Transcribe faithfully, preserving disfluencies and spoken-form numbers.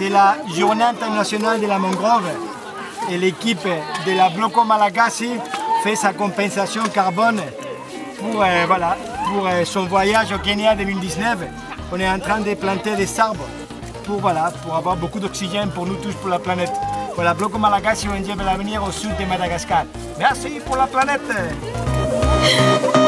C'est la journée internationale de la mangrove et l'équipe de la Bloco Malagasy fait sa compensation carbone pour, euh, voilà, pour euh, son voyage au Kenya deux mille dix-neuf. On est en train de planter des arbres pour, voilà, pour avoir beaucoup d'oxygène pour nous tous, pour la planète. Voilà, Bloco Malagasy O N G de l'avenir au sud de Madagascar. Merci pour la planète.